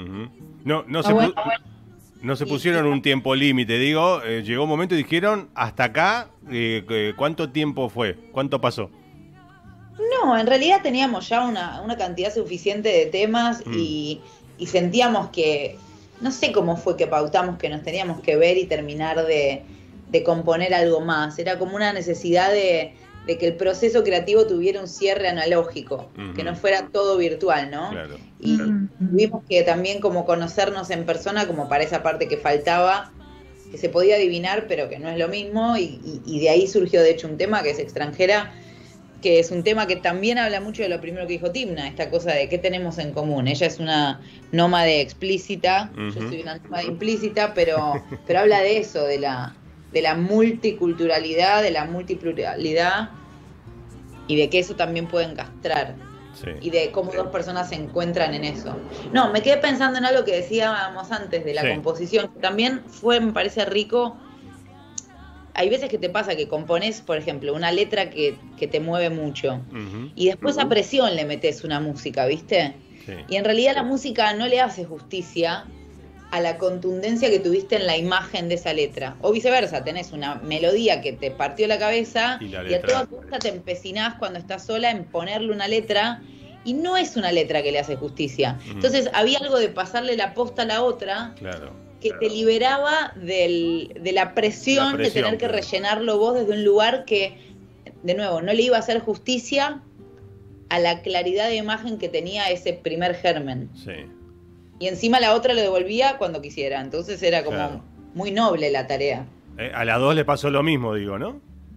No se pusieron un tiempo límite, digo, llegó un momento y dijeron, hasta acá, ¿cuánto tiempo fue? ¿Cuánto pasó? No, en realidad teníamos ya una cantidad suficiente de temas y sentíamos que, no sé cómo fue que pautamos que nos teníamos que ver y terminar de componer algo más. Era como una necesidad de que el proceso creativo tuviera un cierre analógico, que no fuera todo virtual, ¿no? Claro. Y tuvimos que también como conocernos en persona, como para esa parte que faltaba, que se podía adivinar, pero que no es lo mismo, y de ahí surgió de hecho un tema que es Extranjera, que es un tema que también habla mucho de lo primero que dijo Timna, esta cosa de qué tenemos en común. Ella es una nómade explícita, yo soy una nómade implícita, pero habla de eso, de la multiculturalidad, de la multipluralidad, y de que eso también puede encastrar, y de cómo dos personas se encuentran en eso. No, me quedé pensando en algo que decíamos antes de la composición, que también me parece rico. Hay veces que te pasa que componés, por ejemplo, una letra que te mueve mucho, y después a presión le metes una música, ¿viste? Sí. Y en realidad la música no le hace justicia a la contundencia que tuviste en la imagen de esa letra. O viceversa, tenés una melodía que te partió la cabeza y a toda costa te empecinás cuando estás sola en ponerle una letra, y no es una letra que le hace justicia. Entonces había algo de pasarle la posta a la otra, que te liberaba de la presión de tener que rellenarlo vos desde un lugar que, de nuevo, no le iba a hacer justicia a la claridad de imagen que tenía ese primer germen. Sí. Y encima la otra lo devolvía cuando quisiera. Entonces era como muy noble la tarea. A las dos le pasó lo mismo, digo, ¿no?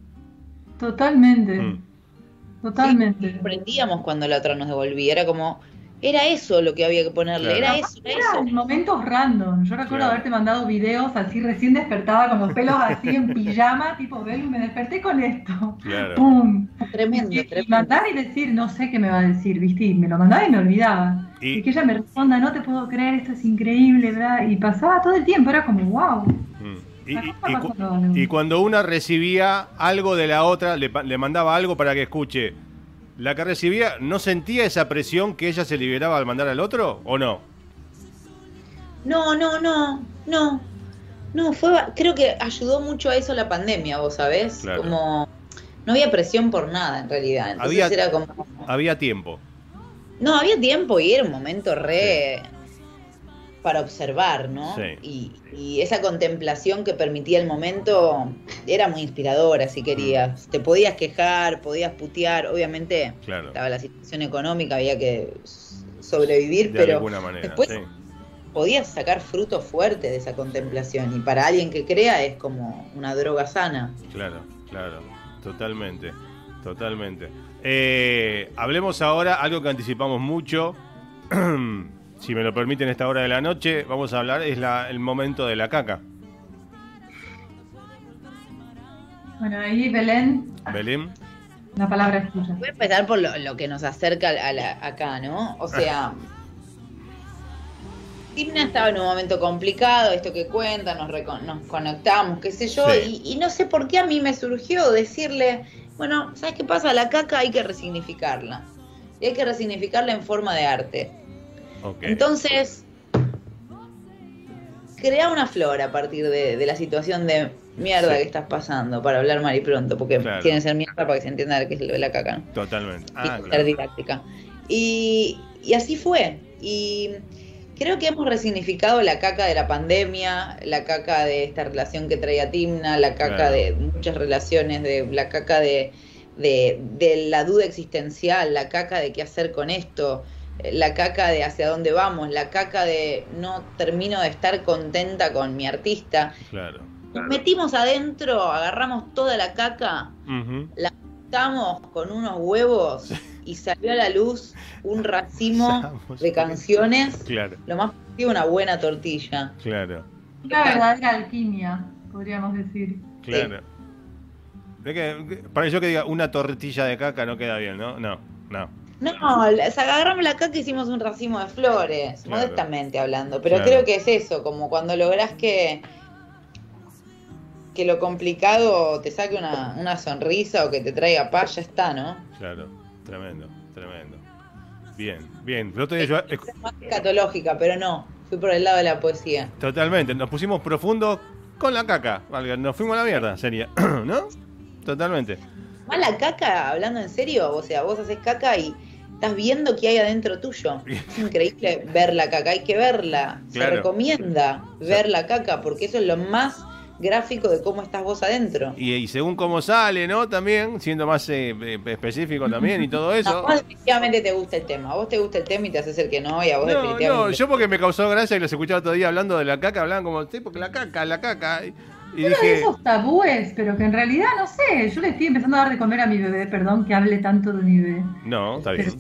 Totalmente. Totalmente. Sí, aprendíamos cuando la otra nos devolvía. Era como, era eso lo que había que ponerle. Era eso. En momentos random. Yo recuerdo haberte mandado videos así recién despertada, con los pelos así en pijama, tipo, Belu, me desperté con esto. Claro. ¡Pum! Tremendo. Y mandar y decir, no sé qué me va a decir, ¿viste? Y me lo mandaba y me olvidaba. Y que ella me responda, no te puedo creer, esto es increíble, ¿verdad? Y pasaba todo el tiempo, era como, wow. Y cuando una recibía algo de la otra, le mandaba algo para que escuche, ¿la que recibía no sentía esa presión que ella se liberaba al mandar al otro, o no? No, creo que ayudó mucho a eso la pandemia, vos sabés, claro. Como no había presión por nada en realidad. Entonces era como... Había tiempo. No, había tiempo y era un momento para observar, ¿no? Sí. Y esa contemplación que permitía el momento era muy inspiradora, si querías. Te podías quejar, podías putear, obviamente estaba la situación económica, había que sobrevivir, de pero alguna manera, después podías sacar frutos fuertes de esa contemplación, y para alguien que crea es como una droga sana. Claro, totalmente. Hablemos ahora, algo que anticipamos mucho, si me lo permiten, esta hora de la noche, vamos a hablar, es el momento de la caca. Bueno, ahí Belén, la palabra es tuya. Voy a empezar por lo que nos acerca acá, ¿no? O sea, Timna estaba en un momento complicado, esto que cuenta, nos conectamos, qué sé yo, y no sé por qué a mí me surgió decirle, bueno, ¿sabes qué pasa? La caca hay que resignificarla. Y hay que resignificarla en forma de arte. Okay. Entonces, crea una flor a partir de la situación de mierda que estás pasando, para hablar mal y pronto, porque tiene que ser mierda para que se entienda qué es lo de la caca, ¿no? Totalmente. Y ser didáctica. Y así fue. Y creo que hemos resignificado la caca de la pandemia, la caca de esta relación que traía Timna, la caca de muchas relaciones, de la caca de la duda existencial, la caca de qué hacer con esto, la caca de hacia dónde vamos, la caca de no termino de estar contenta con mi artista. Nos metimos adentro, agarramos toda la caca, la juntamos con unos huevos y salió a la luz un racimo de canciones, lo más parecido a una buena tortilla. Una verdadera alquimia, podríamos decir. Para yo que diga una tortilla de caca no queda bien, ¿no? No, agarramos la caca y hicimos un racimo de flores, modestamente hablando, pero creo que es eso, como cuando lográs que lo complicado te saque una sonrisa o que te traiga paz, ya está, ¿no? Tremendo. Bien. Yo te digo, es más escatológica, pero no, fui por el lado de la poesía. Totalmente, nos pusimos profundos con la caca, nos fuimos a la mierda, sería, ¿no? Totalmente. Más la caca, hablando en serio, o sea, vos haces caca y estás viendo qué hay adentro tuyo. Es increíble ver la caca, hay que verla. Se recomienda ver la caca, porque eso es lo más gráfico de cómo estás vos adentro. Y según cómo sale, ¿no? También, siendo más específico también y todo eso. A vos definitivamente te gusta el tema. A vos te gusta el tema y te haces el que no, y a vos definitivamente... No, yo porque me causó gracia y los escuchaba otro día hablando de la caca, hablaban como, sí, porque la caca. Y dije... esos tabúes, pero que en realidad, no sé, yo le estoy empezando a dar de comer a mi bebé, perdón que hable tanto de mi bebé. No, está bien.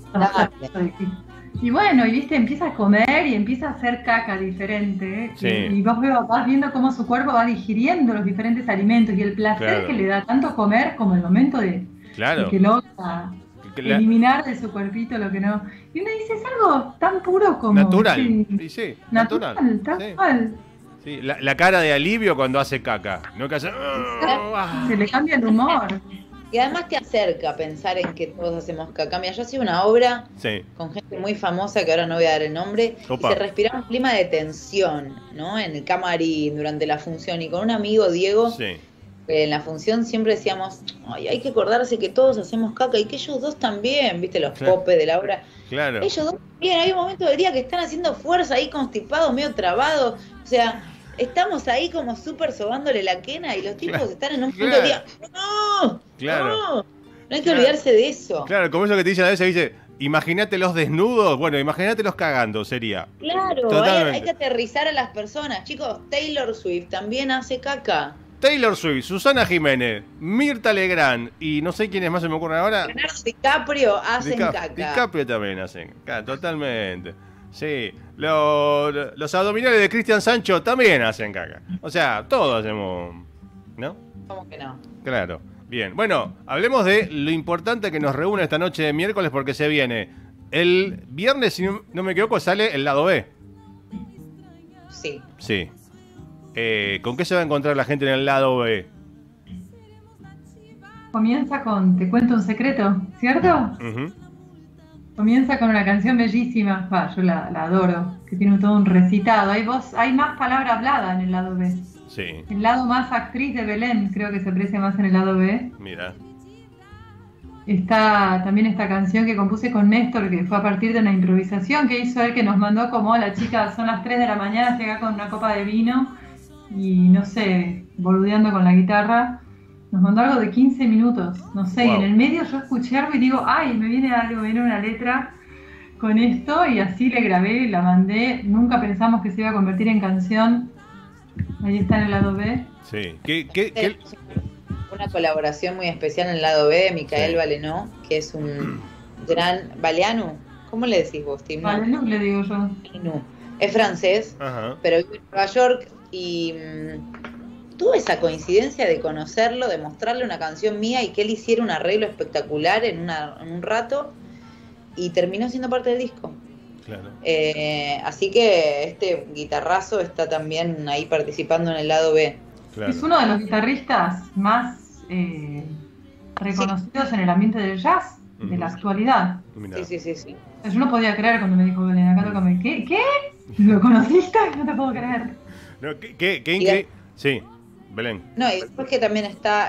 Y bueno, y viste, empieza a comer y empieza a hacer caca diferente. Y vos vas viendo cómo su cuerpo va digiriendo los diferentes alimentos y el placer que le da tanto comer como el momento de que logra eliminar de su cuerpito lo que no. Y uno dice, es algo tan puro como... Natural. Natural, tal cual. Sí, la cara de alivio cuando hace caca, ¿no? Que hace... Se le cambia el humor. Y además te acerca a pensar en que todos hacemos caca. Mira, yo hacía una obra con gente muy famosa, que ahora no voy a dar el nombre, y se respiraba un clima de tensión, ¿no? En el camarín, durante la función. Y con un amigo, Diego, en la función siempre decíamos, ay, hay que acordarse que todos hacemos caca y que ellos dos también, ¿viste? Los popes de la obra. Ellos dos también, hay un momento del día que están haciendo fuerza ahí, constipados, medio trabados. O sea... Estamos ahí como súper sobándole la quena y los tipos están en un punto de día. ¡No! No hay que olvidarse de eso. Claro, como eso que te dicen a veces, dice, imagínate los desnudos, bueno, imagínate los cagando, sería. Claro, hay que aterrizar a las personas. Chicos, Taylor Swift también hace caca. Taylor Swift, Susana Jiménez, Mirta Legrand y no sé quiénes más se me ocurren ahora. Leonardo DiCaprio hacen caca. DiCaprio también hacen caca, totalmente. Sí, los abdominales de Cristian Sancho también hacen caca. O sea, todos hacemos, ¿no? ¿Cómo que no? Claro, bien. Bueno, hablemos de lo importante que nos reúne esta noche de miércoles, porque se viene. El viernes, si no me equivoco, sale el lado B. Sí. ¿Con qué se va a encontrar la gente en el lado B? Comienza con Te cuento un secreto, ¿cierto? Comienza con una canción bellísima, yo la adoro, que tiene todo un recitado. Hay más palabra hablada en el lado B. Sí. El lado más actriz de Belén creo que se aprecia más en el lado B. Mira. está también esta canción que compuse con Néstor, que fue a partir de una improvisación que hizo él, que nos mandó como, la chica, son las 3 de la mañana, estoy acá con una copa de vino y no sé, boludeando con la guitarra. Nos mandó algo de 15 minutos, no sé, Wow. Y en el medio yo escuché algo y digo, ay, me viene algo, viene una letra con esto, y así le grabé, la mandé. Nunca pensamos que se iba a convertir en canción. Ahí está en el lado B. Sí. Una colaboración muy especial en el lado B de Micael Sí. Valenó, que es un gran... ¿Baleanu? ¿Cómo le decís vos, Tim? Vale, no le digo yo. No. Es francés, Ajá. pero vive en Nueva York y tuve esa coincidencia de conocerlo, de mostrarle una canción mía y que él hiciera un arreglo espectacular en un rato y terminó siendo parte del disco. Claro. Así que este guitarrazo está también ahí participando en el lado B. Claro. Es uno de los guitarristas más reconocidos en el ambiente del jazz de la actualidad. Mirá. Sí. Yo no podía creer cuando me dijo, Belén, acá tócame. ¿Qué? ¿Lo conociste? No te puedo creer. No, qué increíble. Sí, Belén. No, y después que también está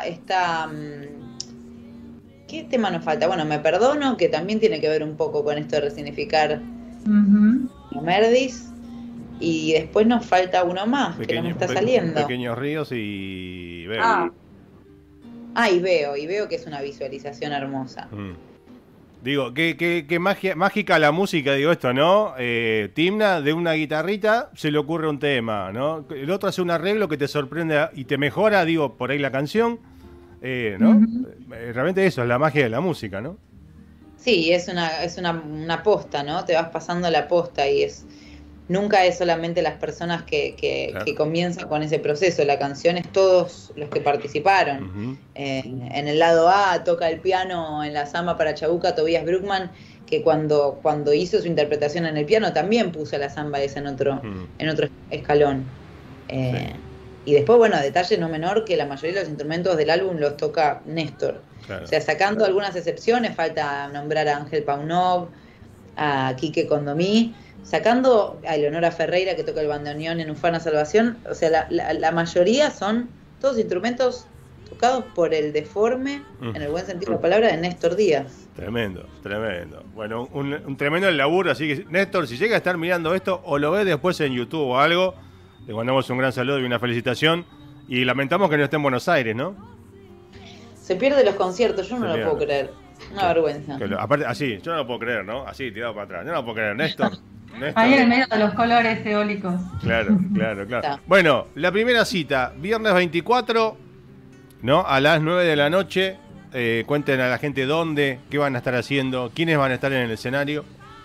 ¿qué tema nos falta? Bueno, Me Perdono, que también tiene que ver un poco con esto de resignificar a Merdis. Y después nos falta uno más, que no me está saliendo. Pequeños ríos y veo. Y veo que es una visualización hermosa. Digo, qué mágica la música, digo esto, ¿no? Timna, de una guitarrita se le ocurre un tema, ¿no? El otro hace un arreglo que te sorprende y te mejora, digo, por ahí la canción, ¿no? Realmente eso es la magia de la música, ¿no? Sí, es una posta, ¿no? Te vas pasando la posta y nunca es solamente las personas que comienzan con ese proceso. La canción es todos los que participaron. En el lado A toca el piano en la samba para Chabuca Tobias Bruckman, que cuando hizo su interpretación en el piano también puso la samba esa en otro escalón. Y después, bueno, detalle no menor, que la mayoría de los instrumentos del álbum los toca Néstor. Claro. O sea, sacando algunas excepciones, falta nombrar a Ángel Paunov, a Quique Condomí, sacando a Eleonora Ferreira, que toca el bandoneón en Ufana Salvación. O sea, la mayoría son todos instrumentos tocados por el deforme, en el buen sentido de la palabra, de Néstor Díaz. Tremendo. Bueno, un tremendo laburo, así que Néstor, si llega a estar mirando esto o lo ve después en YouTube o algo, le mandamos un gran saludo y una felicitación, y lamentamos que no esté en Buenos Aires, ¿no? Se pierde los conciertos, yo no lo puedo creer. Una vergüenza. Aparte, así, yo no lo puedo creer, ¿no? Así, tirado para atrás. Yo no lo puedo creer, Néstor. Ahí en el medio de los colores eólicos. Claro. Bueno, la primera cita, viernes 24, ¿no? A las 9 de la noche. Cuenten a la gente dónde, qué van a estar haciendo, quiénes van a estar en el escenario.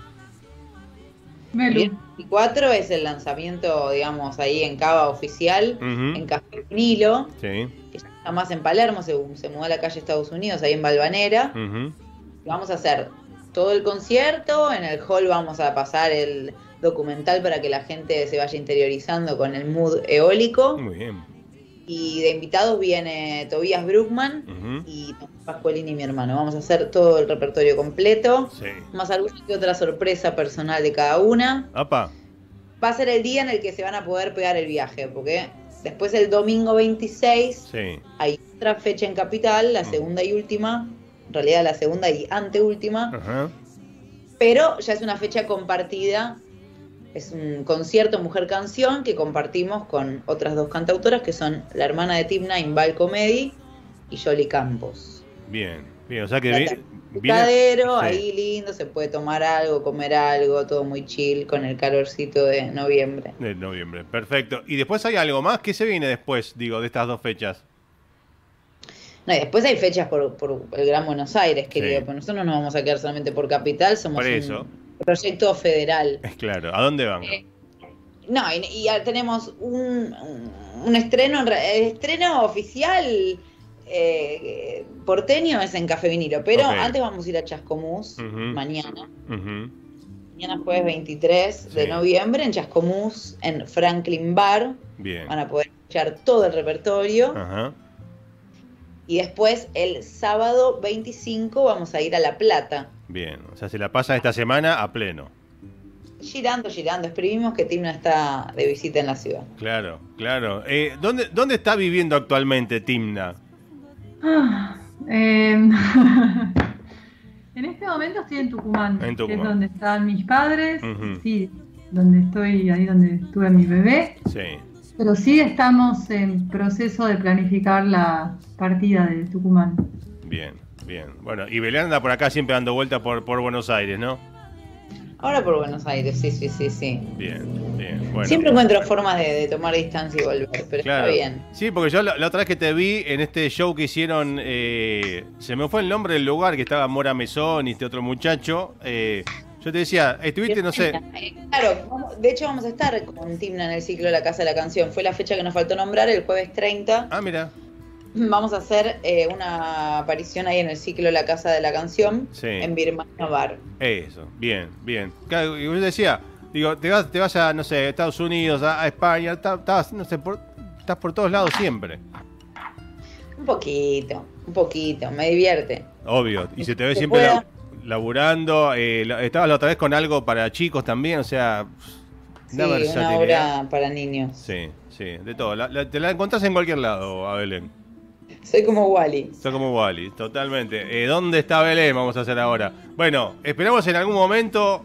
El 24 es el lanzamiento, digamos, ahí en Cava oficial, en Café Vinilo, que ya está más en Palermo, se mudó a la calle Estados Unidos, ahí en Valvanera. Vamos a hacer todo el concierto, en el hall vamos a pasar el documental para que la gente se vaya interiorizando con el mood eólico. Muy bien. Y de invitados viene Tobias Bruckman y Pascualini, mi hermano. Vamos a hacer todo el repertorio completo, más alguna que otra sorpresa personal de cada una. ¡Apa! Va a ser el día en el que se van a poder pegar el viaje, porque después el domingo 26 hay otra fecha en Capital, la segunda y última, en realidad la segunda y anteúltima, pero ya es una fecha compartida. Es un concierto mujer-canción que compartimos con otras dos cantautoras que son la hermana de Timna, Inval Comedy, y Yoli Campos. Bien, o sea que ahí lindo, se puede tomar algo, comer algo, todo muy chill con el calorcito de noviembre. Perfecto. ¿Y después hay algo más? ¿Qué se viene después, digo, de estas dos fechas? No, y después hay fechas por el Gran Buenos Aires, querido, pues nosotros no nos vamos a quedar solamente por Capital, somos un proyecto federal. Claro, ¿a dónde van? Y ya tenemos un estreno oficial porteño es en Café Vinilo, pero antes vamos a ir a Chascomús mañana. Mañana jueves 23 de noviembre en Chascomús, en Franklin Bar. Bien. Van a poder escuchar todo el repertorio. Y después el sábado 25 vamos a ir a La Plata. Bien, o sea, se la pasa esta semana a pleno. Girando. Escribimos que Timna está de visita en la ciudad. Claro. ¿Dónde está viviendo actualmente Timna? En este momento estoy en Tucumán, que es donde están mis padres, sí, donde estoy, ahí donde estuve mi bebé. Sí. Pero sí estamos en proceso de planificar la partida de Tucumán. Bien, bien. Bueno, y Belén anda por acá siempre dando vuelta por Buenos Aires, ¿no? Ahora por Buenos Aires, sí. Bien, bien. Bueno. Siempre encuentro formas de tomar distancia y volver, pero claro, está bien. Sí, porque yo la otra vez que te vi en este show que hicieron, se me fue el nombre del lugar, que estaba Mora Mesón y este otro muchacho. Yo te decía, estuviste, no sé... Claro, de hecho vamos a estar con Timna en el ciclo de la Casa de la Canción. Fue la fecha que nos faltó nombrar, el jueves 30. Ah, mira. Vamos a hacer una aparición ahí en el ciclo de la Casa de la Canción, en Birmania Bar. Eso, bien. Claro, y yo decía, digo, te vas a, no sé, Estados Unidos, a España, estás, no sé, estás por todos lados siempre. Un poquito, me divierte. Obvio, y se te ve siempre laburando, estabas la otra vez con algo para chicos también, o sea... Sí, una obra para niños. Sí, de todo. Te la encontrás en cualquier lado, a Belén. Soy como Wally. Soy como Wally, totalmente. ¿Dónde está Belén? Vamos a hacer ahora. Bueno, esperamos en algún momento,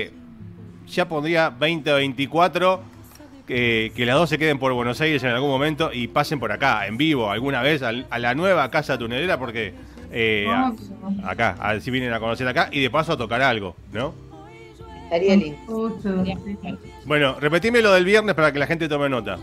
ya pondría 2024, que las dos se queden por Buenos Aires en algún momento y pasen por acá, en vivo, alguna vez, a la nueva Casa Tunelera, porque acá, a ver si vienen a conocer acá y de paso a tocar algo, ¿no? Estaría lindo. Bueno, repetime lo del viernes para que la gente tome nota.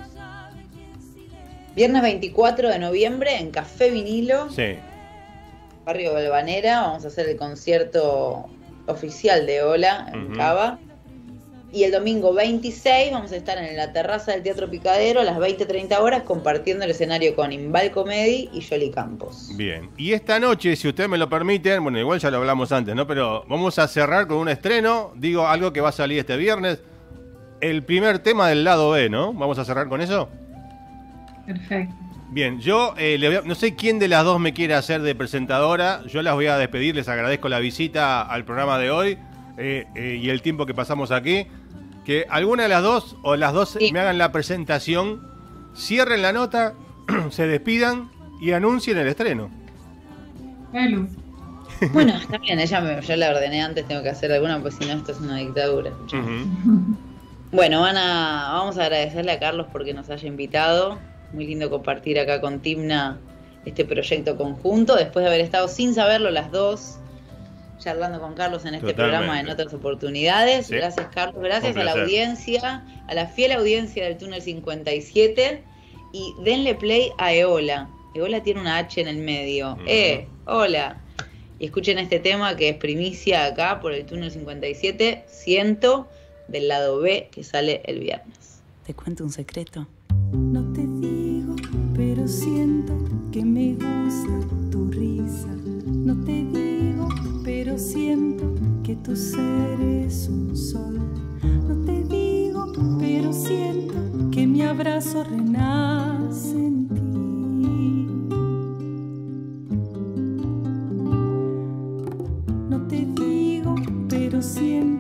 Viernes 24 de noviembre en Café Vinilo, Barrio Balvanera. Vamos a hacer el concierto oficial de Hola en Cava. Y el domingo 26 vamos a estar en la terraza del Teatro Picadero a las 20:30 horas compartiendo el escenario con Imbal Comedy y Yoli Campos. Bien, y esta noche, si ustedes me lo permiten, bueno, igual ya lo hablamos antes, ¿no? Pero vamos a cerrar con un estreno, digo, algo que va a salir este viernes. El primer tema del lado B, ¿no? ¿Vamos a cerrar con eso? Perfecto. Bien, yo no sé quién de las dos me quiere hacer de presentadora. Yo las voy a despedir, les agradezco la visita al programa de hoy y el tiempo que pasamos aquí. Que alguna de las dos o las dos me hagan la presentación, cierren la nota, se despidan y anuncien el estreno. Bueno, está bien, yo la ordené antes, tengo que hacer alguna, pues si no esto es una dictadura. Bueno, vamos a agradecerle a Carlos porque nos haya invitado. Muy lindo compartir acá con Timna este proyecto conjunto, después de haber estado sin saberlo las dos, charlando con Carlos en este programa en otras oportunidades. Sí. Gracias, Carlos. Gracias a la audiencia, a la fiel audiencia del Túnel 57. Y denle play a Eola. Eola tiene una H en el medio. Hola. Y escuchen este tema que es primicia acá por el Túnel 57. Siento, del lado B, que sale el viernes. ¿Te cuento un secreto? No te digo, pero siento que me gusta tu risa. No te digo, pero siento que tu ser es un sol. No te digo, pero siento que mi abrazo renace en ti. No te digo, pero siento